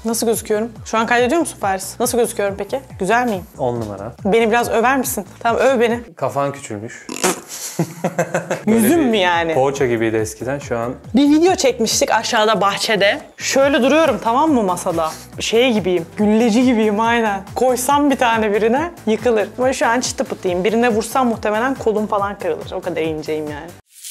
Nasıl gözüküyorum? Şu an kaydediyor musun Paris? Nasıl gözüküyorum peki? Güzel miyim? 10 numara. Beni biraz över misin? Tamam, öv beni. Kafan küçülmüş. Yüzüm mü yani? Poğaça gibiydi eskiden, şu an. Bir video çekmiştik aşağıda bahçede. Şöyle duruyorum, tamam mı, masada? Şey gibiyim, gülleci gibiyim aynen. Koysam bir tane birine yıkılır. Ama şu an çıtı pıtıyım. Birine vursam muhtemelen kolum falan kırılır. O kadar inceyim yani.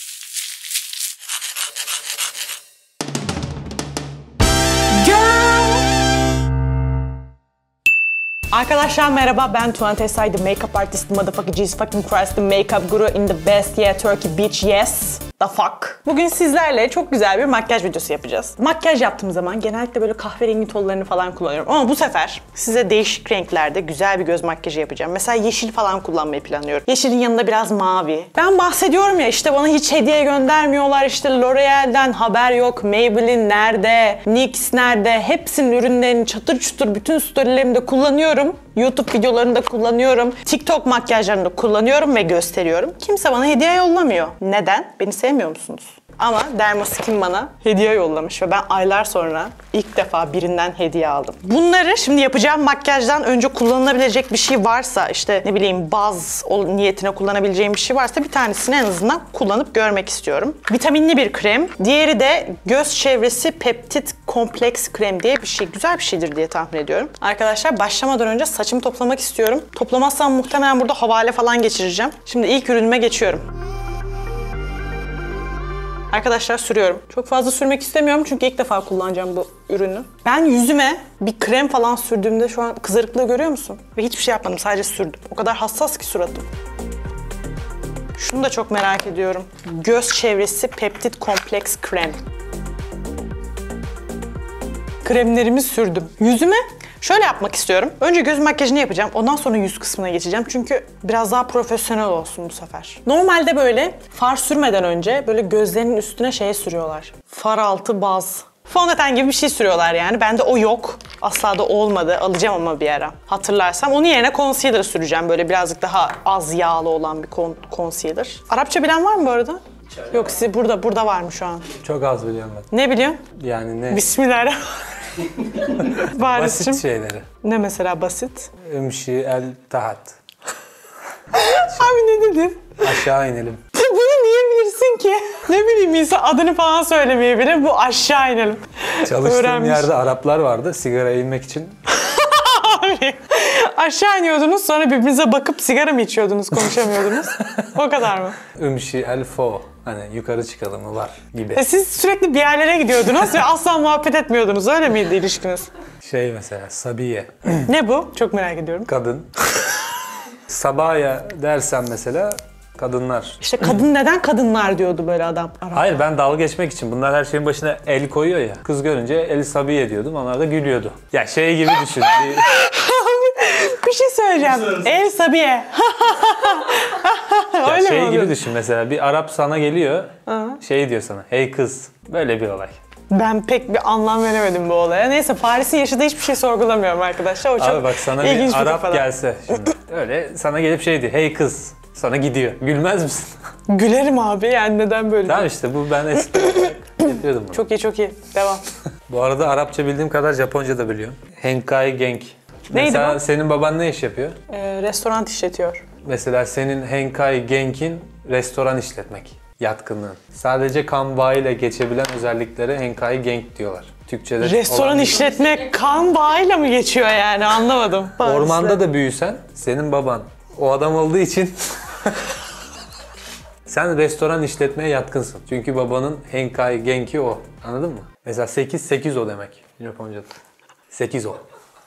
Arkadaşlar merhaba, ben Tuğan Tesay, the makeup artist, motherfucker Jesus fucking Christ, the makeup guru in the best, yeah, Turkey bitch, yes, the fuck. Bugün sizlerle çok güzel bir makyaj videosu yapacağız. Makyaj yaptığım zaman genellikle böyle kahverengi tonlarını falan kullanıyorum. Ama bu sefer size değişik renklerde güzel bir göz makyajı yapacağım. Mesela yeşil falan kullanmayı planlıyorum. Yeşilin yanında biraz mavi. Ben bahsediyorum ya, işte bana hiç hediye göndermiyorlar, işte L'Oreal'den haber yok, Maybelline nerede, NYX nerede, hepsinin ürünlerini çatır çutur bütün storylerimde kullanıyorum. YouTube videolarında kullanıyorum. TikTok makyajlarında kullanıyorum ve gösteriyorum. Kimse bana hediye yollamıyor. Neden? Beni sevmiyor musunuz? Ama Dermoskin bana hediye yollamış ve ben aylar sonra ilk defa birinden hediye aldım. Bunları şimdi yapacağım makyajdan önce kullanılabilecek bir şey varsa, işte ne bileyim baz niyetine kullanabileceğim bir şey varsa bir tanesini en azından kullanıp görmek istiyorum. Vitaminli bir krem. Diğeri de göz çevresi peptit kompleks krem diye bir şey. Güzel bir şeydir diye tahmin ediyorum. Arkadaşlar başlamadan önce saçımı toplamak istiyorum. Toplamazsam muhtemelen burada havale falan geçireceğim. Şimdi ilk ürünüme geçiyorum. Arkadaşlar sürüyorum. Çok fazla sürmek istemiyorum çünkü ilk defa kullanacağım bu ürünü. Ben yüzüme bir krem falan sürdüğümde şu an kızarıklığı görüyor musun? Ve hiçbir şey yapmadım, sadece sürdüm. O kadar hassas ki suratım. Şunu da çok merak ediyorum. Göz çevresi peptit kompleks krem. Kremlerimi sürdüm. Yüzüme şöyle yapmak istiyorum. Önce göz makyajını yapacağım. Ondan sonra yüz kısmına geçeceğim. Çünkü biraz daha profesyonel olsun bu sefer. Normalde böyle far sürmeden önce böyle gözlerinin üstüne şey sürüyorlar. Far altı baz. Fondöten gibi bir şey sürüyorlar yani. Bende o yok. Asla da olmadı. Alacağım ama bir ara. Hatırlarsam. Onun yerine concealer süreceğim. Böyle birazcık daha az yağlı olan bir concealer. Arapça bilen var mı bu arada? Yok, siz burada var mı şu an? Çok az biliyorum ben. Ne biliyorsun? Yani ne? Bismillahirrahmanirrahim. Basit şeyleri. Ne mesela basit? Ümşi el tahat. Abi ne dedin? Aşağı inelim. Bunu niye bilirsin ki? Ne bileyim, insan adını falan söylemeyebilir. Bu aşağı inelim. Çalıştığım yerde Araplar vardı sigaraya inmek için. Abi aşağı iniyordunuz, sonra birbirinize bakıp sigara mı içiyordunuz, konuşamıyordunuz? O kadar mı? Ümşi el fo. Hani yukarı çıkalım mı var gibi. Siz sürekli bir yerlere gidiyordunuz ve asla muhabbet etmiyordunuz. Öyle miydi ilişkiniz? Şey mesela Sabiye. Ne bu? Çok merak ediyorum. Kadın. Sabaya dersen mesela kadınlar. İşte kadın neden kadınlar diyordu böyle adam. Hayır, ben dalga geçmek için. Bunlar her şeyin başına el koyuyor ya. Kız görünce el Sabiye diyordum. Onlar da gülüyordu. Ya şey gibi düşün. Bir şey söyleyeceğim. El Sabiye. Ya şey gibi düşün mesela. Bir Arap sana geliyor. Şey diyor sana. Hey kız. Böyle bir olay. Ben pek bir anlam veremedim bu olaya. Neyse, Paris'in yaşadığı hiçbir şey sorgulamıyorum arkadaşlar. O çok abi bak, sana bir Arap gelse şimdi. Öyle sana gelip şey diyor. Hey kız. Sonra gidiyor. Gülmez misin? Gülerim abi, yani neden böyle? Tamam işte, bu ben espri olarak yapıyordum bunu. Çok iyi, çok iyi. Devam. Bu arada Arapça bildiğim kadar Japonca da biliyorum. Henkai Genk. Neydi mesela bu? senin baban ne iş yapıyor? Restoran işletiyor. Mesela senin Henkai Genk'in restoran işletmek yatkınlığın. Sadece kanba ile geçebilen özelliklere Henkai Genk diyorlar. Türkçe'de restoran işletmek kan bağıyla mı geçiyor yani, anlamadım. Ormanda da büyüsen senin baban o adam olduğu için sen restoran işletmeye yatkınsın. Çünkü babanın Henkai Genki o. Anladın mı? Mesela 8 o demek Japonca'da. 8 o.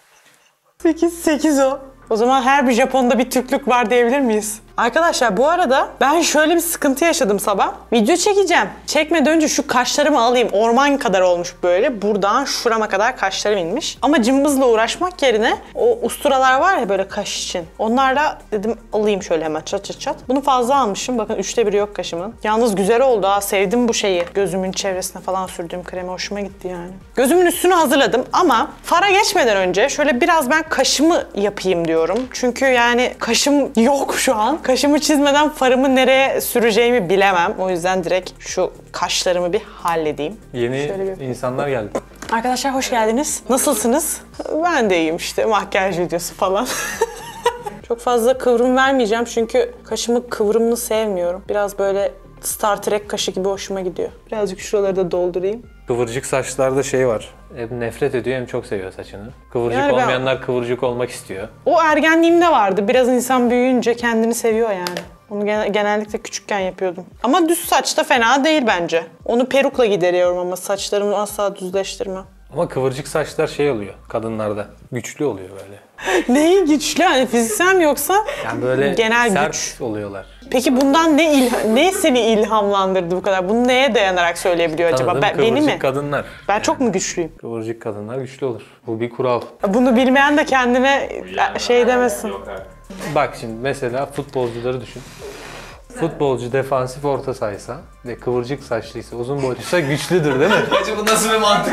8 o. O zaman her bir Japon'da bir Türklük var diyebilir miyiz? Arkadaşlar bu arada ben şöyle bir sıkıntı yaşadım sabah. Video çekeceğim. Çekmeden önce şu kaşlarımı alayım. Orman kadar olmuş böyle. Buradan şurama kadar kaşlarım inmiş. Ama cımbızla uğraşmak yerine o usturalar var ya böyle kaş için. Onlarla dedim alayım şöyle hemen çat çat çat. Bunu fazla almışım. Bakın 1/3 yok kaşımın. Yalnız güzel oldu ha. Sevdim bu şeyi. Gözümün çevresine falan sürdüğüm kremi hoşuma gitti yani. Gözümün üstünü hazırladım ama fara geçmeden önce şöyle biraz ben kaşımı yapayım diyorum. Çünkü yani kaşım yok şu an. Kaşımı çizmeden farımı nereye süreceğimi bilemem. O yüzden direkt şu kaşlarımı bir halledeyim. Yeni insanlar geldi. Arkadaşlar hoş geldiniz. Nasılsınız? Ben de iyiyim işte. Makyaj videosu falan. Çok fazla kıvrım vermeyeceğim çünkü kaşımı kıvrımlı sevmiyorum. Biraz böyle Star Trek kaşı gibi hoşuma gidiyor. Birazcık şuraları da doldurayım. Kıvırcık saçlarda şey var. Hem nefret ediyor hem çok seviyor saçını. Kıvırcık Yani olmayanlar kıvırcık olmak istiyor. O ergenliğimde vardı. Biraz insan büyüyünce kendini seviyor yani. Onu genellikle küçükken yapıyordum. Ama düz saç da fena değil bence. Onu perukla gideriyorum ama saçlarımı asla düzleştirmem. Ama kıvırcık saçlar şey oluyor kadınlarda. Güçlü oluyor böyle. Neyi güçlü? Hani fiziksel mi yoksa Yani böyle genel sert güç? oluyorlar. Peki bundan ne seni ilhamlandırdı bu kadar? Bunu neye dayanarak söyleyebiliyor acaba? Tanıdığım Beni kıvırcık mi? kadınlar. Ben çok mu güçlüyüm? Kıvırcık kadınlar güçlü olur. Bu bir kural. Bunu bilmeyen de kendine şey demesin. Bak şimdi mesela futbolcuları düşün. Futbolcu defansif orta sahaysa ve kıvırcık saçlıysa, uzun boyluysa güçlüdür değil mi? Bence bu nasıl bir mantık?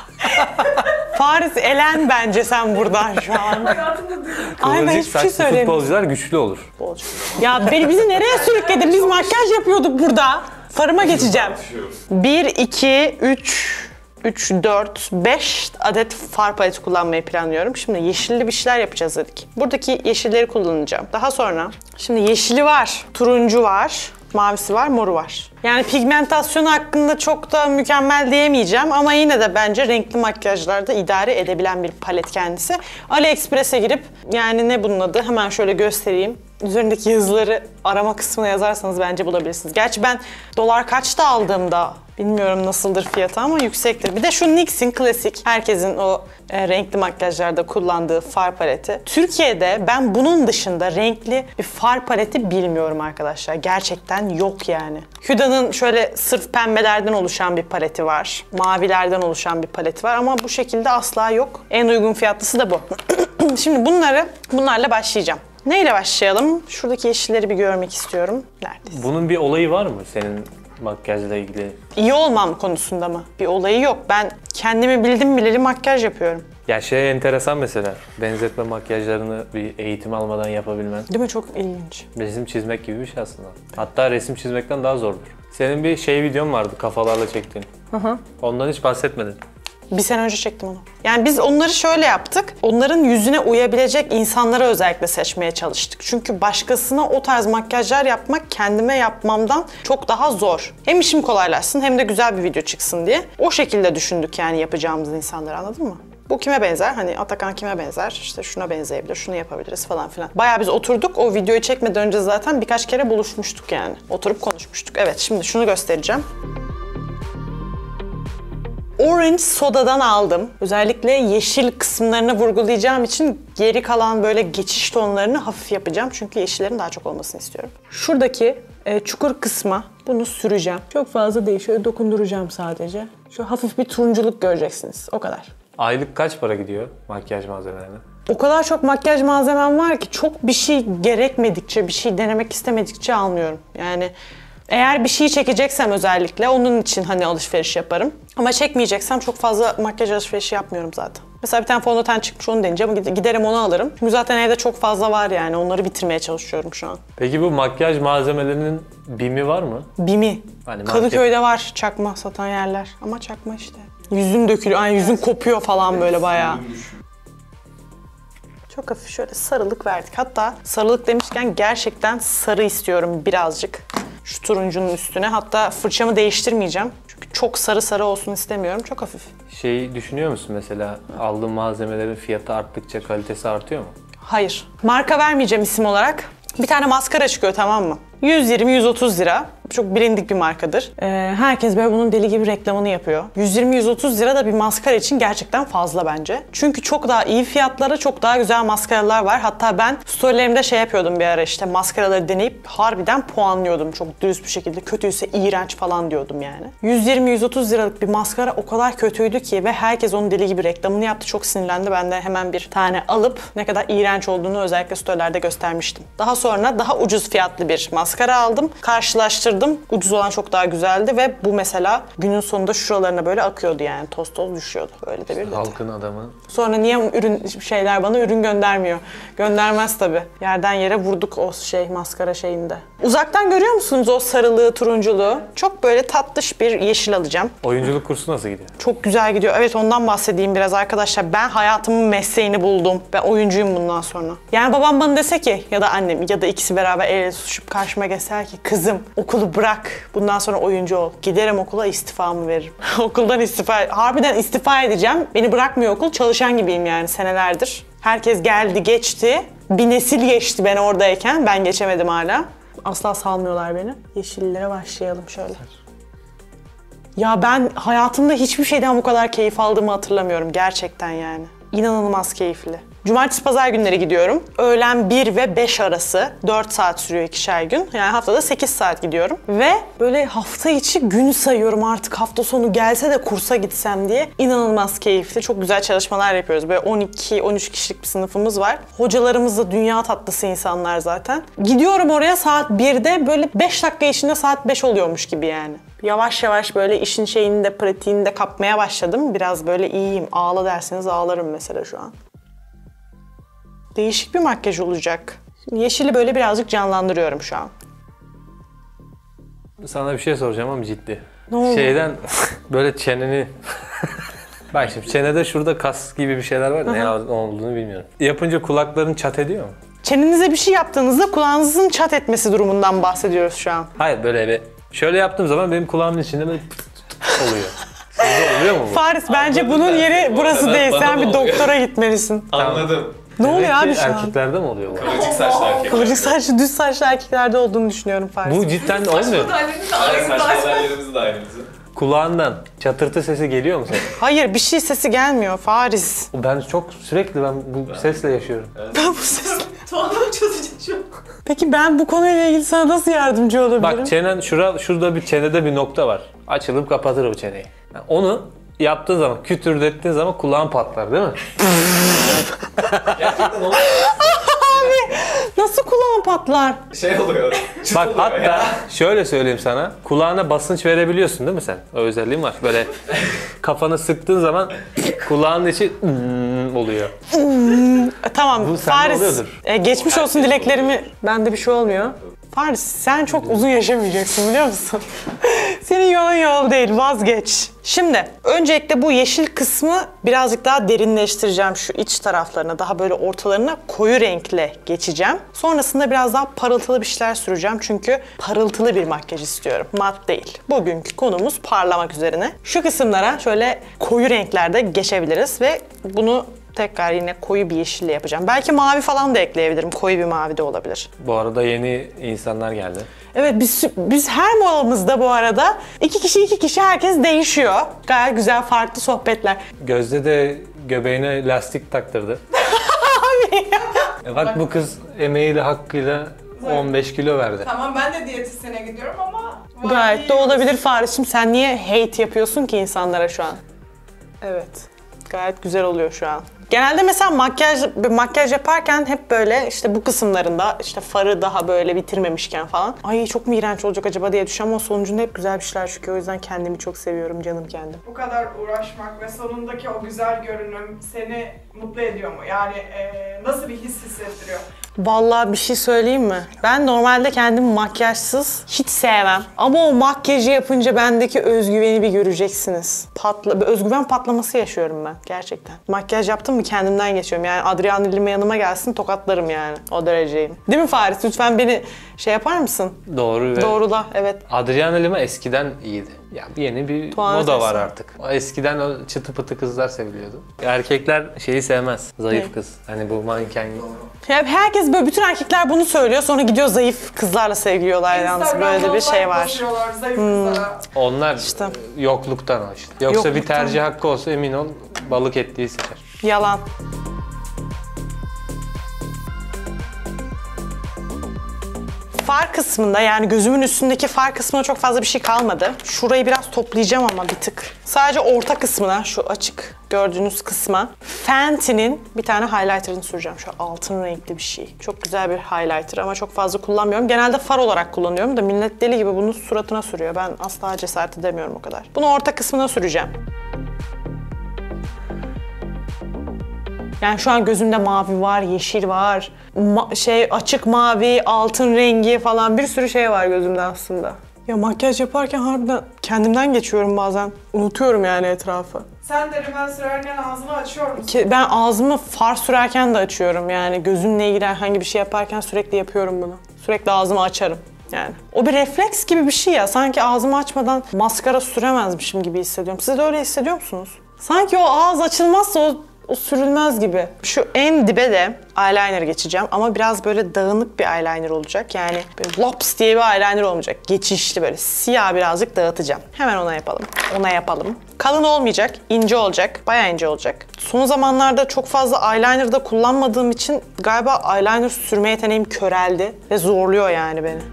Faris elen bence sen buradan şu an. Ay ben Kıvırcık hiçbir şey saçlı söyleyeyim. futbolcular güçlü olur. Ya bizi nereye sürükledin? Biz makyaj yapıyorduk burada. Farıma geçeceğim. 1, 2, 3, 4, 5 adet far paleti kullanmayı planlıyorum. Şimdi yeşilli bir şeyler yapacağız dedik. Buradaki yeşilleri kullanacağım. Daha sonra şimdi yeşili var, turuncu var, mavisi var, moru var. Yani pigmentasyonu hakkında çok da mükemmel diyemeyeceğim ama yine de bence renkli makyajlarda idare edebilen bir palet kendisi. AliExpress'e girip yani ne bunun adı hemen şöyle göstereyim. Üzerindeki yazıları arama kısmına yazarsanız bence bulabilirsiniz. Gerçi ben dolar kaçta aldığımda bilmiyorum nasıldır fiyatı ama yüksektir. Bir de şu NYX'in klasik herkesin o renkli makyajlarda kullandığı far paleti. Türkiye'de ben bunun dışında renkli bir far paleti bilmiyorum arkadaşlar. Gerçekten yok yani. Huda'nın şöyle sırf pembelerden oluşan bir paleti var. Mavilerden oluşan bir paleti var ama bu şekilde asla yok. En uygun fiyatlısı da bu. Şimdi bunlarla başlayacağım. Neyle başlayalım? Şuradaki yeşilleri bir görmek istiyorum. Neredesin? Bunun bir olayı var mı senin makyajla ilgili? İyi olmam konusunda mı? Bir olayı yok. Ben kendimi bildim bileli makyaj yapıyorum. Ya şey enteresan mesela, benzetme makyajlarını bir eğitim almadan yapabilmen. Değil mi? Çok ilginç. Resim çizmek gibi bir şey aslında. Hatta resim çizmekten daha zordur. Senin bir şey videon vardı kafalarla çektiğin. Ondan hiç bahsetmedin. Bir sene önce çektim onu. Yani biz onları şöyle yaptık. Onların yüzüne uyabilecek insanları özellikle seçmeye çalıştık. Çünkü başkasına o tarz makyajlar yapmak kendime yapmamdan çok daha zor. Hem işim kolaylaşsın hem de güzel bir video çıksın diye. O şekilde düşündük yani yapacağımız insanları, anladın mı? Bu kime benzer? Hani Atakan kime benzer? İşte şuna benzeyebilir, şunu yapabiliriz falan filan. Bayağı biz oturduk. O videoyu çekmeden önce zaten birkaç kere buluşmuştuk yani. Oturup konuşmuştuk. Evet, şimdi şunu göstereceğim. Orange Soda'dan aldım. Özellikle yeşil kısımlarını vurgulayacağım için geri kalan böyle geçiş tonlarını hafif yapacağım. Çünkü yeşillerin daha çok olmasını istiyorum. Şuradaki çukur kısma bunu süreceğim. Çok fazla değil. Şöyle dokunduracağım sadece. Şu hafif bir turunculuk göreceksiniz. O kadar. Aylık kaç para gidiyor makyaj malzemelerine? O kadar çok makyaj malzemem var ki çok bir şey gerekmedikçe, bir şey denemek istemedikçe almıyorum. Yani eğer bir şey çekeceksem özellikle onun için hani alışveriş yaparım. Ama çekmeyeceksem çok fazla makyaj alışverişi yapmıyorum zaten. Mesela bir tane fondöten çıkmış, onu deneyeceğim. Giderim onu alırım. Çünkü zaten evde çok fazla var yani. Onları bitirmeye çalışıyorum şu an. Peki bu makyaj malzemelerinin BİM'i var mı? BİM'i. Hani Kadıköy'de var çakma satan yerler. Ama çakma işte. Yüzün dökülüyor. Yani yüzün kopuyor falan böyle bayağı. Çok hafif şöyle sarılık verdik. Hatta sarılık demişken gerçekten sarı istiyorum birazcık. Şu turuncunun üstüne. Hatta fırçamı değiştirmeyeceğim. Çünkü çok sarı olsun istemiyorum. Çok hafif. Şeyi düşünüyor musun mesela, aldığın malzemelerin fiyatı arttıkça kalitesi artıyor mu? Hayır. Marka vermeyeceğim isim olarak. Bir tane maskara çıkıyor, tamam mı? 120-130 lira. Çok bilindik bir markadır. Herkes böyle bunun deli gibi reklamını yapıyor. 120-130 lira da bir maskara için gerçekten fazla bence. Çünkü çok daha iyi fiyatlara çok daha güzel maskaralar var. Hatta ben storylerimde şey yapıyordum bir ara, işte maskaraları deneyip harbiden puanlıyordum. Çok dürüst bir şekilde. Kötüyse iğrenç falan diyordum yani. 120-130 liralık bir maskara o kadar kötüydü ki ve herkes onun deli gibi reklamını yaptı. Çok sinirlendi. Ben de hemen bir tane alıp ne kadar iğrenç olduğunu özellikle storylerde göstermiştim. Daha sonra daha ucuz fiyatlı bir maskara aldım. Karşılaştırdım. aradım. Ucuz olan çok daha güzeldi ve bu mesela günün sonunda şuralarına böyle akıyordu yani. Toz toz düşüyordu. Öyle de bir detay. Halkın adamı. Sonra niye bana ürün göndermiyor? Göndermez tabii. Yerden yere vurduk o maskara şeyinde. Uzaktan görüyor musunuz o sarılığı, turunculuğu? Çok böyle tatlış bir yeşil alacağım. Oyunculuk kursu nasıl gidiyor? Çok güzel gidiyor. Evet, ondan bahsedeyim biraz arkadaşlar. Ben hayatımın mesleğini buldum. Ben oyuncuyum bundan sonra. Yani babam bana dese ki ya da annem ya da ikisi beraber el ele tutuşup karşıma geçser ki kızım okulu bırak. Bundan sonra oyuncu ol. Giderim okula, istifamı veririm. Okuldan harbiden istifa edeceğim. Beni bırakmıyor okul. Çalışan gibiyim yani senelerdir. Herkes geldi geçti. Bir nesil geçti ben oradayken. Ben geçemedim hala. Asla salmıyorlar beni. Yeşillere başlayalım şöyle. Ya ben hayatımda hiçbir şeyden bu kadar keyif aldığımı hatırlamıyorum gerçekten yani. İnanılmaz keyifli. Cumartesi pazar günleri gidiyorum. Öğlen 1 ve 5 arası 4 saat sürüyor 2'şer gün. Yani haftada 8 saat gidiyorum. Ve böyle hafta içi gün sayıyorum artık hafta sonu gelse de kursa gitsem diye. İnanılmaz keyifli. Çok güzel çalışmalar yapıyoruz. Böyle 12-13 kişilik bir sınıfımız var. Hocalarımız da dünya tatlısı insanlar zaten. Gidiyorum oraya saat 1'de böyle 5 dakika içinde saat 5 oluyormuş gibi yani. Yavaş yavaş böyle işin şeyini de pratiğini de kapmaya başladım. Biraz böyle iyiyim. Ağla derseniz ağlarım mesela şu an. Değişik bir makyaj olacak. Yeşili böyle birazcık canlandırıyorum şu an. Sana bir şey soracağım ama ciddi. Ne oldu? Şeyden böyle çeneni... Bak şimdi çenede şurada kas gibi bir şeyler var. Ne olduğunu bilmiyorum. Yapınca kulakların çat ediyor mu? Çenenize bir şey yaptığınızda kulağınızın çat etmesi durumundan bahsediyoruz şu an. Hayır böyle bir... Şöyle yaptığım zaman benim kulağımın içinde böyle oluyor. Sizde oluyor mu bu? Faris bence bunun yeri burası değil. Sen bir doktora gitmelisin. Anladım. Ne oluyor Demek abi ki şu an? erkeklerde mi oluyor bu? Kıvırcık saçlı erkekler. Kıvırcık saçlı, düz saçlı erkeklerde olduğunu düşünüyorum Faris. Bu cidden olmuyor. Saçlı yerlerimizi de aynımızı. Kulağından çatırtı sesi geliyor mu senin? Hayır, bir şey sesi gelmiyor Faris. Ben sürekli bu sesle yaşıyorum. Ben bu sesle... Tuğan'ı çözecek şu an. Peki ben bu konuyla ilgili sana nasıl yardımcı olabilirim? Bak çenen şurada bir çenede bir nokta var. Açılıp kapatır o çeneyi. Yani onu yaptığın zaman, kütürdettiğin zaman kulağın patlar değil mi? Gerçekten oluyor. Abi nasıl kulağım patlar? Şey oluyor. çıt Bak oluyor hatta ya. şöyle söyleyeyim sana. Kulağına basınç verebiliyorsun değil mi sen? O özelliğin var. Böyle kafanı sıktığın zaman kulağın içi oluyor. Tamam Bu sende Faris. oluyordur. Geçmiş olsun dileklerimi. Bende bir şey olmuyor. Faris sen çok uzun yaşamayacaksın biliyor musun? Senin yolun yol değil, vazgeç. Şimdi öncelikle bu yeşil kısmı birazcık daha derinleştireceğim şu iç taraflarına. Daha böyle ortalarına koyu renkle geçeceğim. Sonrasında biraz daha parıltılı bir şeyler süreceğim. Çünkü parıltılı bir makyaj istiyorum. Mat değil. Bugünkü konumuz parlamak üzerine. Şu kısımlara şöyle koyu renklerde geçebiliriz ve bunu tekrar yine koyu bir yeşille yapacağım. Belki mavi falan da ekleyebilirim. Koyu bir mavi de olabilir. Bu arada yeni insanlar geldi. Evet biz her molamızda bu arada iki kişi herkes değişiyor. Gayet güzel farklı sohbetler. Gözde de göbeğine lastik taktırdı. Bak bu kız emeğiyle hakkıyla 15 kilo verdi. Tamam ben de diyetisyene gidiyorum ama... Gayet de olabilir Faris'cim. Sen niye hate yapıyorsun ki insanlara şu an? Evet. Gayet güzel oluyor şu an. Genelde mesela makyaj yaparken hep böyle işte bu kısımlarında işte farı daha böyle bitirmemişken falan ay çok mu iğrenç olacak acaba diye düşünüyorum ama sonucunda hep güzel bir şeyler çıkıyor. O yüzden kendimi çok seviyorum canım kendim. Bu kadar uğraşmak ve sonundaki o güzel görünüm seni mutlu ediyor mu? Yani nasıl bir his hissettiriyor? Vallahi bir şey söyleyeyim mi? Ben normalde kendimi makyajsız hiç sevmem. Ama o makyajı yapınca bendeki özgüveni bir göreceksiniz. Özgüven patlaması yaşıyorum ben gerçekten. Makyaj yaptım mı kendimden geçiyorum. Yani Adriana Lima yanıma gelsin tokatlarım yani. O dereceyim. Değil mi Faris? Lütfen beni şey yapar mısın? Doğru ve Doğrula, evet. Adriana Lima eskiden iyiydi. Ya yeni bir Tuğan moda var Ötesi. artık. Eskiden o çıtı pıtı kızlar seviliyordu. Erkekler şeyi sevmez. Zayıf Ne? kız. Hani bu manken gibi. Herkes böyle, bütün erkekler bunu söylüyor. Sonra gidiyor zayıf kızlarla sevgiliyorlar yalnız. Böyle de bir şey var. Basıyorlar, zayıf kızlara. Onlar İşte. yokluktan o işte. Yoksa bir Yokluktan. tercih hakkı olsa emin ol balık ettiği seçer. Yalan. Far kısmında, yani gözümün üstündeki far kısmına çok fazla bir şey kalmadı. Şurayı biraz toplayacağım ama bir tık. Sadece orta kısmına, şu açık gördüğünüz kısma Fenty'nin bir tane highlighter'ını süreceğim. Şu altın renkli bir şey. Çok güzel bir highlighter ama çok fazla kullanmıyorum. Genelde far olarak kullanıyorum da millet deli gibi bunu suratına sürüyor. Ben asla cesaret edemiyorum o kadar. Bunu orta kısmına süreceğim. Yani şu an gözümde mavi var, yeşil var, açık mavi, altın rengi falan bir sürü şey var gözümde aslında. Ya makyaj yaparken harbiden kendimden geçiyorum bazen. Unutuyorum yani etrafı. Sen de rimel sürerken ağzını açıyor musun? Ben ağzımı far sürerken de açıyorum yani. Gözümle ilgili herhangi bir şey yaparken sürekli yapıyorum bunu. Sürekli ağzımı açarım yani. O bir refleks gibi bir şey ya. Sanki ağzımı açmadan maskara süremezmişim gibi hissediyorum. Siz de öyle hissediyor musunuz? Sanki o ağız açılmazsa o sürülmez gibi. Şu en dibe de eyeliner geçeceğim ama biraz böyle dağınık bir eyeliner olacak. Yani böyle lops diye bir eyeliner olmayacak. Geçişli böyle siyah birazcık dağıtacağım. Hemen ona yapalım. Ona yapalım. Kalın olmayacak, ince olacak. Bayağı ince olacak. Son zamanlarda çok fazla eyeliner da kullanmadığım için galiba eyeliner sürme yeteneğim köreldi ve zorluyor yani beni.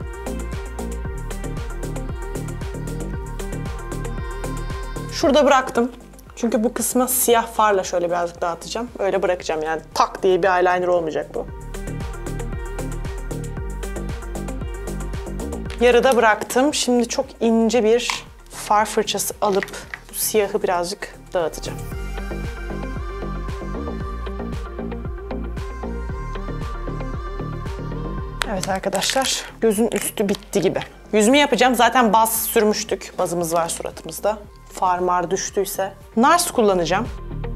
Şurada bıraktım. Çünkü bu kısmı siyah farla şöyle birazcık dağıtacağım. Öyle bırakacağım yani. Tak diye bir eyeliner olmayacak bu. Yarıda bıraktım. Şimdi çok ince bir far fırçası alıp bu siyahı birazcık dağıtacağım. Evet arkadaşlar, gözün üstü bitti gibi. Yüzümü yapacağım. Zaten baz sürmüştük. Bazımız var suratımızda. Far mar düştüyse. NARS kullanacağım.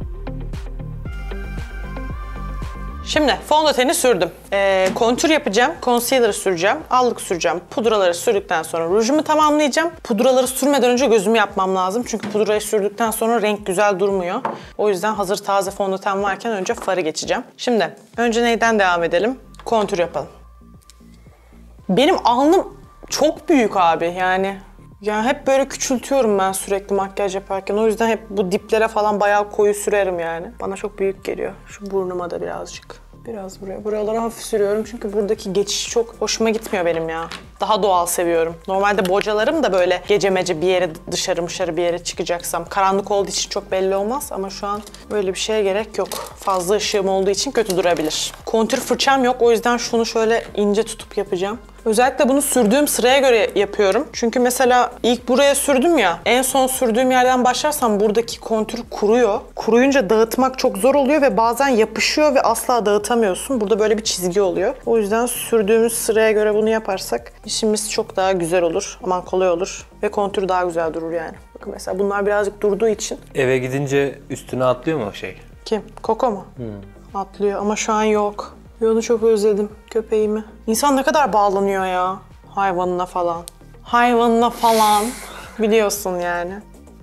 Şimdi fondöteni sürdüm. Kontür yapacağım. Concealer süreceğim. Allık süreceğim. Pudraları sürdükten sonra rujumu tamamlayacağım. Pudraları sürmeden önce gözümü yapmam lazım. Çünkü pudrayı sürdükten sonra renk güzel durmuyor. O yüzden hazır taze fondöten varken önce farı geçeceğim. Şimdi önce neyden devam edelim? Kontür yapalım. Benim alnım çok büyük abi yani. Yani hep böyle küçültüyorum ben sürekli makyaj yaparken. O yüzden hep bu diplere falan bayağı koyu sürerim yani. Bana çok büyük geliyor. Şu burnuma da birazcık. Biraz buraya. Buralara hafif sürüyorum çünkü buradaki geçiş çok hoşuma gitmiyor benim ya. Daha doğal seviyorum. Normalde bocalarım da böyle gece mece bir yere dışarı bir yere çıkacaksam. Karanlık olduğu için çok belli olmaz ama şu an böyle bir şeye gerek yok. Fazla ışığım olduğu için kötü durabilir. Kontür fırçam yok, o yüzden şunu şöyle ince tutup yapacağım. Özellikle bunu sürdüğüm sıraya göre yapıyorum. Çünkü mesela ilk buraya sürdüm ya, en son sürdüğüm yerden başlarsam buradaki kontür kuruyor. Kuruyunca dağıtmak çok zor oluyor ve bazen yapışıyor ve asla dağıtamıyorsun. Burada böyle bir çizgi oluyor. O yüzden sürdüğümüz sıraya göre bunu yaparsak işimiz çok daha güzel olur. Aman kolay olur ve kontür daha güzel durur yani. Bakın mesela bunlar birazcık durduğu için. Eve gidince üstüne atlıyor mu o şey? Kim? Koko mu? Atlıyor ama şu an yok. Onu çok özledim, köpeğimi. İnsan ne kadar bağlanıyor ya hayvanına falan. Hayvanına falan. Biliyorsun yani.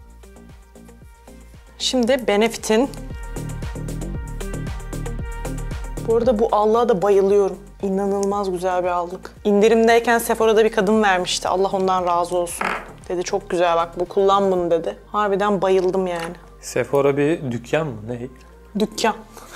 Şimdi Benefit'in... Bu arada bu allığa da bayılıyorum. İnanılmaz güzel bir allık. İndirimdeyken Sephora'da bir kadın vermişti. Allah ondan razı olsun. Dedi çok güzel bak bu, kullan bunu dedi. Harbiden bayıldım yani. Sephora bir dükkan mı? Ne? Dükkan.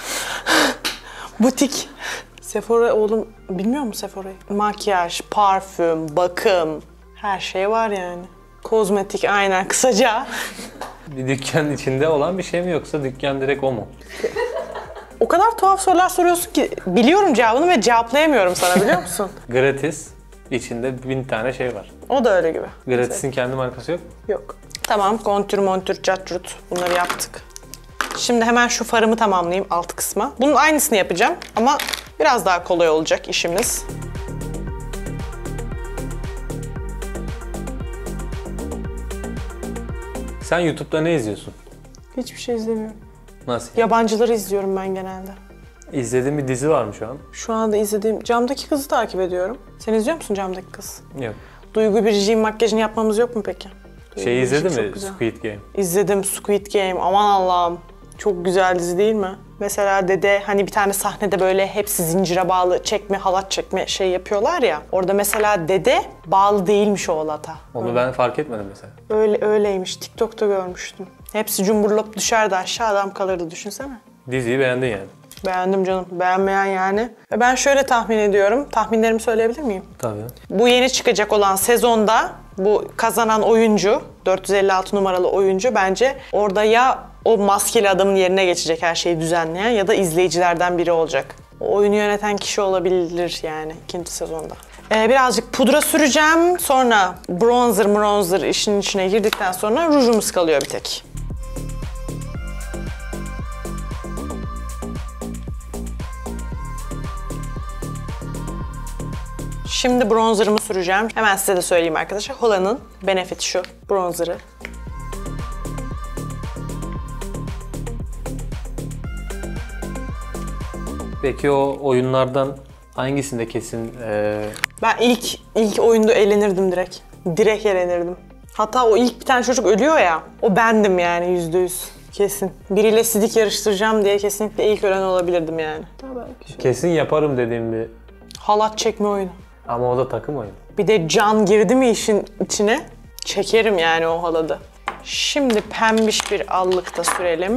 Butik. Sephora oğlum, bilmiyor musun Sephora'yı? Makyaj, parfüm, bakım, her şey var yani. Kozmetik aynen kısaca. Bir dükkanın içinde olan bir şey mi yoksa dükkan direkt o mu? O kadar tuhaf sorular soruyorsun ki biliyorum cevabını ve cevaplayamıyorum sana, biliyor musun? Gratis. İçinde 1000 tane şey var. O da öyle gibi. Gratis'in kendi markası yok mu? Yok. Tamam, kontür, montür, catrut bunları yaptık. Şimdi hemen şu farımı tamamlayayım alt kısma. Bunun aynısını yapacağım ama biraz daha kolay olacak işimiz. Sen YouTube'da ne izliyorsun? Hiçbir şey izlemiyorum. Nasıl? Yabancıları izliyorum ben genelde. İzlediğin bir dizi var mı şu an? Şu anda izlediğim Camdaki Kız'ı takip ediyorum. Sen izliyor musun Camdaki Kız? Yok. Duygu Biricik'in makyajını yapmamız yok mu peki? Şeyi izledin çok mi? güzel. Squid Game. İzledim Squid Game. Aman Allah'ım. Çok güzel dizi değil mi? Mesela dede hani bir tane sahnede böyle hepsi zincire bağlı çekme, halat çekme şey yapıyorlar ya. Orada mesela dede bağlı değilmiş o halata. Onu ben fark etmedim mesela. Öyleymiş. TikTok'ta görmüştüm. Hepsi cumburlop düşerdi aşağı, adam kalırdı, düşünsene. Diziyi beğendin yani. Beğendim canım. Beğenmeyen yani. Ve ben şöyle tahmin ediyorum. Tahminlerimi söyleyebilir miyim? Tabii. Bu yeni çıkacak olan sezonda bu kazanan oyuncu, 456 numaralı oyuncu bence orada ya o maskeli adamın yerine geçecek her şeyi düzenleyen ya da izleyicilerden biri olacak. O oyunu yöneten kişi olabilir yani ikinci sezonda. Birazcık pudra süreceğim. Sonra bronzer işin içine girdikten sonra rujumuz kalıyor bir tek. Şimdi bronzerımı süreceğim. Hemen size de söyleyeyim arkadaşlar. Hola'nın Benefit şu bronzerı. Peki o oyunlardan hangisinde kesin Ben ilk oyunda eğlenirdim direkt. Direkt eğlenirdim. Hatta o ilk bir tane çocuk ölüyor ya. O bendim yani %100. Kesin. Biriyle sidik yarıştıracağım diye kesinlikle ilk ölen olabilirdim yani. kesin yaparım dediğim bir... Halat çekme oyunu. Ama o da takım oyunu. Bir de can girdi mi işin içine çekerim yani o haladı. Şimdi pembiş bir allık da sürelim.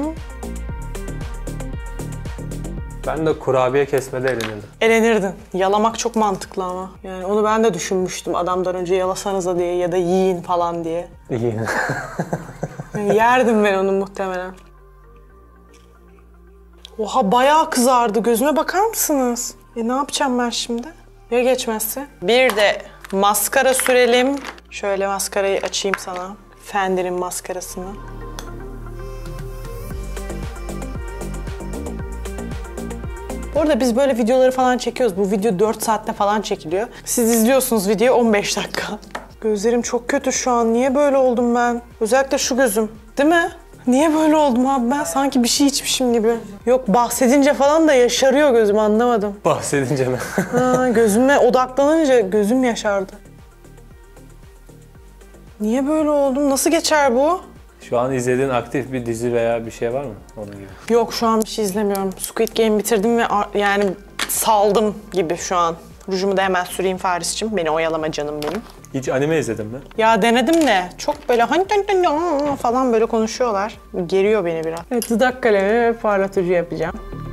Ben de kurabiye kesmede eğlenirdim. Elenirdin. Yalamak çok mantıklı ama. Yani onu ben de düşünmüştüm adamdan önce yalasanıza diye ya da yiyin falan diye. İyi. Yani yerdim ben onu muhtemelen. Oha bayağı kızardı. Gözüme bakar mısınız? Ne yapacağım ben şimdi? Ya geçmezse? Bir de maskara sürelim. Şöyle maskarayı açayım sana. Fender'in maskarasını. Bu arada biz böyle videoları falan çekiyoruz. Bu video 4 saatte falan çekiliyor. Siz izliyorsunuz videoyu 15 dakika. Gözlerim çok kötü şu an. Niye böyle oldum ben? Özellikle şu gözüm. Değil mi? Niye böyle oldum abi ben? Sanki bir şey içmişim gibi. Yok bahsedince falan da yaşarıyor gözüm anlamadım. Bahsedince mi? Ha, gözüme odaklanınca gözüm yaşardı. Niye böyle oldum? Nasıl geçer bu? Şu an izlediğin aktif bir dizi veya bir şey var mı? Onun gibi. Yok şu an bir şey izlemiyorum. Squid Game bitirdim ve yani saldım gibi şu an. Rujumu da hemen süreyim Faris'cim. Beni oyalama canım benim. Hiç anime izledin mi? Ya denedim de çok böyle falan böyle konuşuyorlar. Geriyor beni biraz. Evet dudak kalemi ve parlatıcı yapacağım.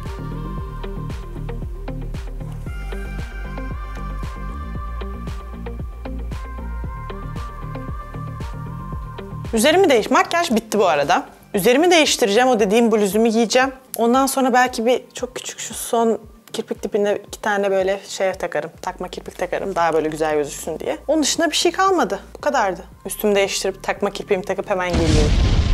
Makyaj bitti bu arada. Üzerimi değiştireceğim. O dediğim bluzumu giyeceğim. Ondan sonra belki bir çok küçük şu son kirpik dibine 2 tane böyle takarım. Takma kirpik takarım. Daha böyle güzel gözüksün diye. Onun dışında bir şey kalmadı. Bu kadardı. Üstümü değiştirip takma kirpiğimi takıp hemen geliyorum.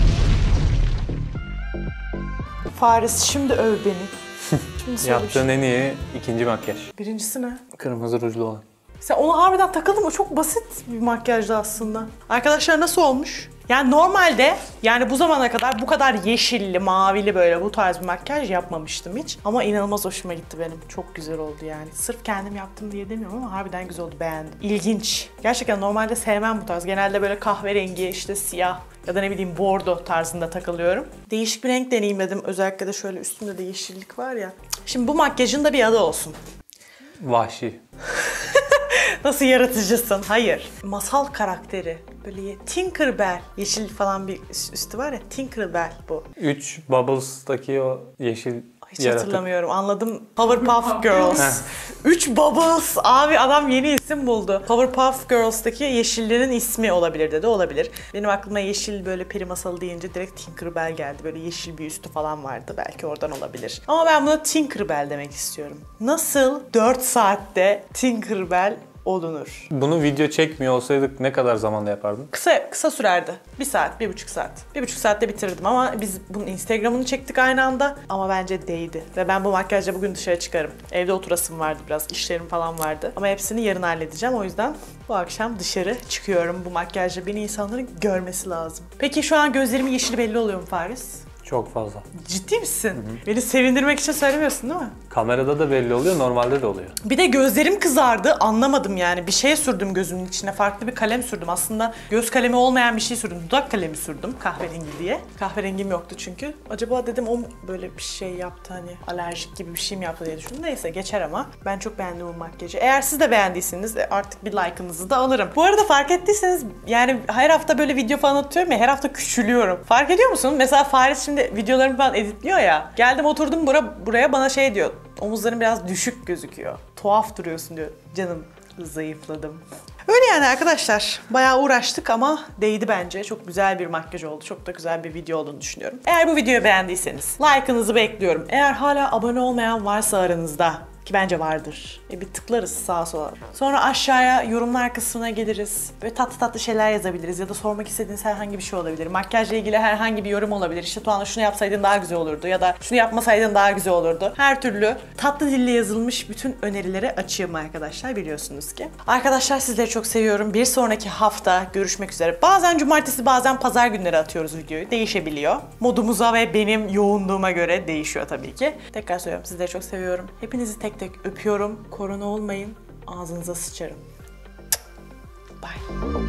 Faris şimdi öv beni. Şimdi Yaptığın en iyi ikinci makyaj. Birincisi ne? Kırmızı rujlu olan. Sen onu harbiden takıldın mı? Çok basit bir makyajdı aslında. Arkadaşlar nasıl olmuş? Yani normalde bu zamana kadar bu kadar yeşilli, mavili böyle bu tarz bir makyaj yapmamıştım hiç. Ama inanılmaz hoşuma gitti benim. Çok güzel oldu yani. Sırf kendim yaptım diye demiyorum ama harbiden güzel oldu, beğendim. İlginç. Gerçekten normalde sevmem bu tarz. Genelde böyle kahverengi, işte siyah ya da ne bileyim bordo tarzında takılıyorum. Değişik bir renk deneyimledim. Özellikle de şöyle üstümde de yeşillik var ya. Şimdi bu makyajın da bir adı olsun. Vahşi. Nasıl yaratıcısın? Hayır. Masal karakteri. Böyle Tinkerbell. Yeşil falan bir üstü var ya. Tinkerbell bu. 3 Bubbles'taki o yeşil Hiç yaratık. hatırlamıyorum. Anladım. Powerpuff Girls. 3 Bubbles. Abi adam yeni isim buldu. Powerpuff Girls'taki yeşillerin ismi olabilir dedi. Olabilir. Benim aklıma yeşil böyle peri masalı deyince direkt Tinkerbell geldi. Böyle yeşil bir üstü falan vardı. Belki oradan olabilir. Ama ben buna Tinkerbell demek istiyorum. Nasıl 4 saatte Tinkerbell olunur? Bunu video çekmiyor olsaydık ne kadar zamanda yapardın? Kısa sürerdi. 1 saat, 1,5 saat. 1,5 saatte bitirdim ama biz bunun Instagram'ını çektik aynı anda. Ama bence değdi. Ve ben bu makyajla bugün dışarı çıkarım. Evde oturasım vardı biraz, işlerim falan vardı. Ama hepsini yarın halledeceğim. O yüzden bu akşam dışarı çıkıyorum bu makyajla. Beni insanların görmesi lazım. Peki şu an gözlerimin yeşili belli oluyor mu Faris? Çok fazla. Ciddi misin? Beni sevindirmek için söylemiyorsun değil mi? Kamerada da belli oluyor, normalde de oluyor. Bir de gözlerim kızardı, anlamadım yani. Bir şey sürdüm gözümün içine, farklı bir kalem sürdüm. Aslında göz kalemi olmayan bir şey sürdüm, dudak kalemi sürdüm kahverengi diye. Kahverengim yoktu çünkü. Acaba dedim o böyle bir şey yaptı, hani alerjik gibi bir şey mi yaptı diye düşündüm. Neyse geçer ama. Ben çok beğendim bu makyajı. Eğer siz de beğendiyseniz artık bir like'ınızı da alırım. Bu arada fark ettiyseniz yani her hafta böyle video falan atıyorum ya, her hafta küçülüyorum. Fark ediyor musun? Mesela Faris şimdi şimdi videolarımı falan editliyor ya. Geldim oturdum buraya bana şey diyor. Omuzların biraz düşük gözüküyor. Tuhaf duruyorsun diyor. Canım zayıfladım. Öyle yani arkadaşlar. Bayağı uğraştık ama değdi bence. Çok güzel bir makyaj oldu. Çok da güzel bir video olduğunu düşünüyorum. Eğer bu videoyu beğendiyseniz like'ınızı bekliyorum. Eğer hala abone olmayan varsa aranızda, ki bence vardır. Bir tıklarız sağa sola. Sonra aşağıya yorumlar kısmına geliriz. Böyle tatlı tatlı şeyler yazabiliriz ya da sormak istediğiniz herhangi bir şey olabilir. Makyajla ilgili herhangi bir yorum olabilir. İşte Tuana şunu yapsaydın daha güzel olurdu ya da şunu yapmasaydın daha güzel olurdu. Her türlü tatlı dille yazılmış bütün önerilere açığım arkadaşlar, biliyorsunuz ki. Arkadaşlar sizleri çok seviyorum. Bir sonraki hafta görüşmek üzere. Bazen cumartesi bazen pazar günleri atıyoruz videoyu. Değişebiliyor. Modumuza ve benim yoğunluğuma göre değişiyor tabii ki. Tekrar söylüyorum, sizleri çok seviyorum. Hepinizi tek tek öpüyorum. Korona olmayın. Ağzınıza sıçarım. Bye.